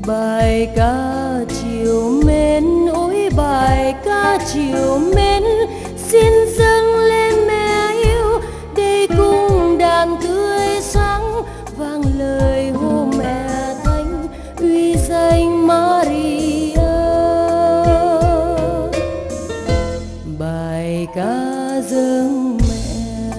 Bài ca chiều mến, ôi bài ca chiều mến, xin dâng lên mẹ yêu để cùng đàn tươi sáng vang lời hô mẹ thánh uy danh Maria. Bài ca dâng mẹ,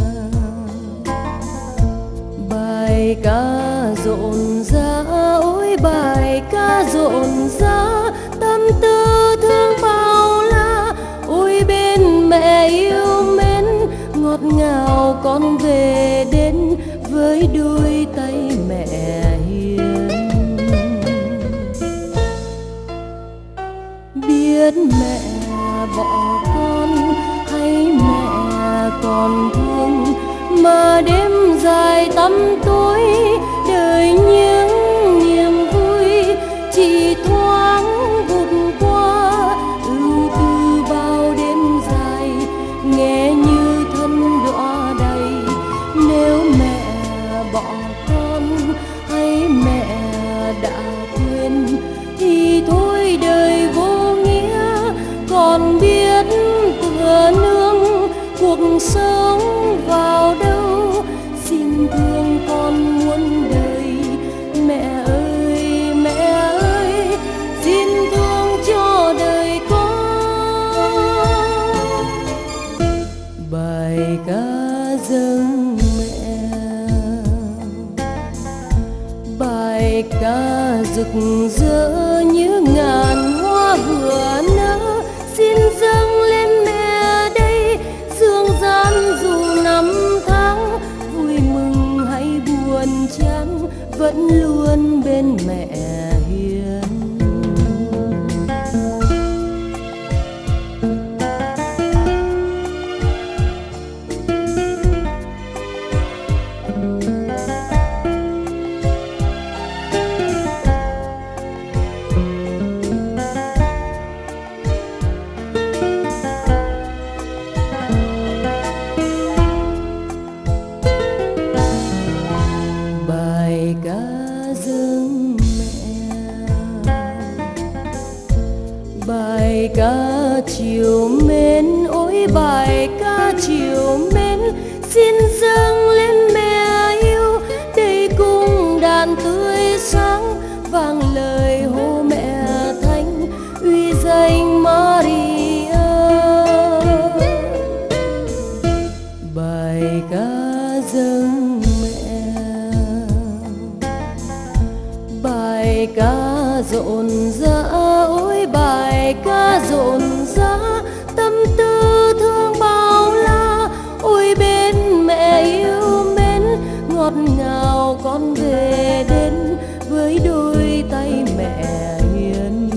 bài ca rộn rã, ôi bài ca rộn rã, tâm tư thương bao la, ôi bên mẹ yêu mến, ngọt ngào con về đến với đôi tay mẹ hiền. Biết mẹ bỏ con hay mẹ còn thương, mà đêm dài tăm tối đời những niềm vui chỉ thoáng vụt qua, ưu tư bao đêm dài nghe như thân đọa đầy. Nếu mẹ bỏ con hay mẹ đã quên thì thôi đời vô nghĩa, còn biết tựa nương cuộc sống vào đâu. Xin thương con muôn đời, mẹ ơi mẹ ơi, xin thương cho đời con. Bài ca dâng mẹ, bài ca rực rỡ như ngàn hoa vừa nở, xin dâng lên mẹ đây dương gian dù năm tháng, vui mừng hay buồn chán vẫn luôn bên mẹ hiền. Bài ca dâng mẹ, bài ca chiều mến, ôi bài ca chiều mến, xin dâng lên mẹ yêu để cùng đàn tươi sáng vang lời hô mẹ thánh uy danh Maria. Bài ca dâng mẹ, bài ca rộn rã, ôi bài ca rộn rã, tâm tư thương bao la, ôi bên mẹ yêu mến, ngọt ngào con về đến với đôi tay mẹ hiền.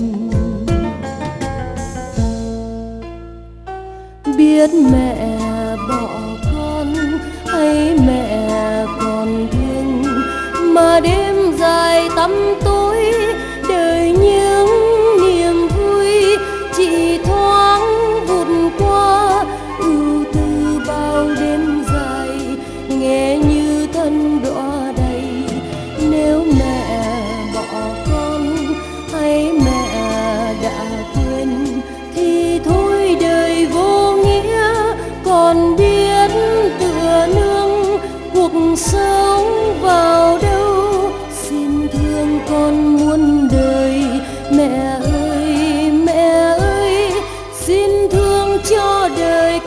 Biết mẹ bỏ con hay mẹ còn thương, mà đêm dài tăm tối đời những niềm vui chỉ thoáng vụt qua, ưu tư bao đêm dài nghe như thân đọa đầy. Nếu mẹ bỏ con hay mẹ đã quên thì thôi đời vô nghĩa, còn biết tựa nương cuộc sống vào đâu. Xin thương con muôn đời, mẹ ơi mẹ ơi, xin thương cho đời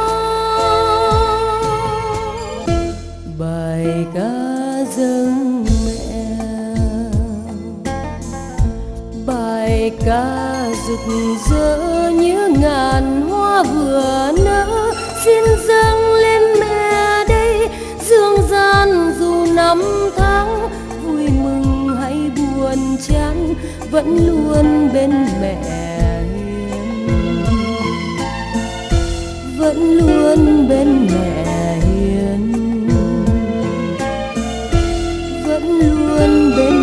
con. Bài ca dâng mẹ, bài ca rực rỡ như ngàn hoa vừa nở, xin dâng lên mẹ đây dương gian dù năm tháng, vui mừng hay buồn chán vẫn luôn bên mẹ hiền, vẫn luôn bên mẹ hiền, vẫn luôn bên